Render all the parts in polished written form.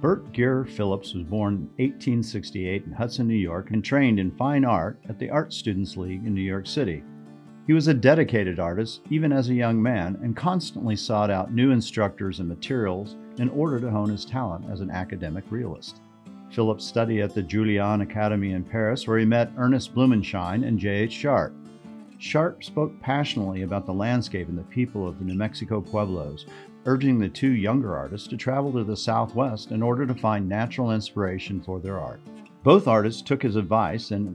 Bert Gear Phillips was born in 1868 in Hudson, New York, and trained in fine art at the Art Students League in New York City. He was a dedicated artist even as a young man and constantly sought out new instructors and materials in order to hone his talent as an academic realist. Phillips studied at the Julian Academy in Paris, where he met Ernest Blumenschein and J.H. Sharp. Sharp spoke passionately about the landscape and the people of the New Mexico pueblos, urging the two younger artists to travel to the Southwest in order to find natural inspiration for their art. Both artists took his advice, and in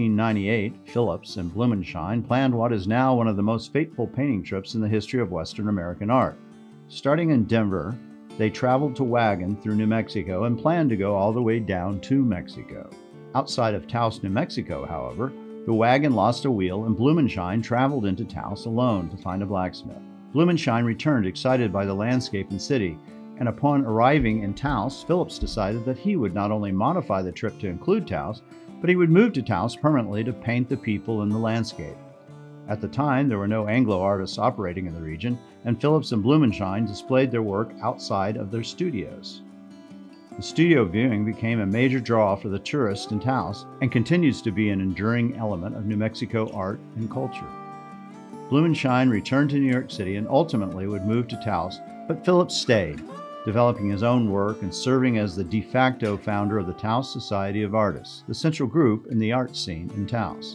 1898, Phillips and Blumenschein planned what is now one of the most fateful painting trips in the history of Western American art. Starting in Denver, they traveled to Wagon through New Mexico and planned to go all the way down to Mexico. Outside of Taos, New Mexico, however, the wagon lost a wheel and Blumenschein traveled into Taos alone to find a blacksmith. Blumenschein returned excited by the landscape and city, and upon arriving in Taos, Phillips decided that he would not only modify the trip to include Taos, but he would move to Taos permanently to paint the people and the landscape. At the time, there were no Anglo artists operating in the region, and Phillips and Blumenschein displayed their work outside of their studios. The studio viewing became a major draw for the tourists in Taos and continues to be an enduring element of New Mexico art and culture. Blumenschein returned to New York City and ultimately would move to Taos, but Phillips stayed, developing his own work and serving as the de facto founder of the Taos Society of Artists, the central group in the art scene in Taos.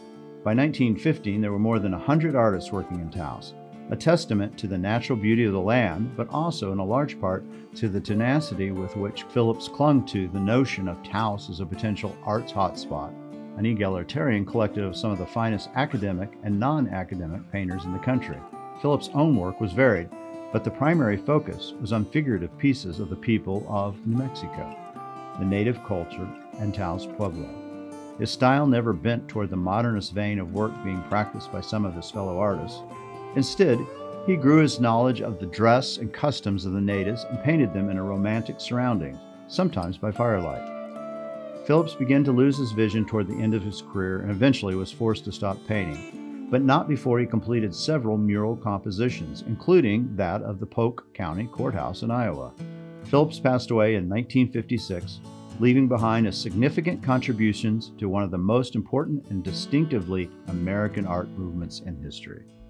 By 1915, there were more than 100 artists working in Taos, a testament to the natural beauty of the land, but also in a large part to the tenacity with which Phillips clung to the notion of Taos as a potential arts hotspot, an egalitarian collective of some of the finest academic and non-academic painters in the country. Phillips' own work was varied, but the primary focus was on figurative pieces of the people of New Mexico, the native culture, and Taos Pueblo. His style never bent toward the modernist vein of work being practiced by some of his fellow artists. Instead, he grew his knowledge of the dress and customs of the natives and painted them in a romantic surroundings, sometimes by firelight. Phillips began to lose his vision toward the end of his career and eventually was forced to stop painting, but not before he completed several mural compositions, including that of the Polk County Courthouse in Iowa. Phillips passed away in 1956, leaving behind a significant contributions to one of the most important and distinctively American art movements in history.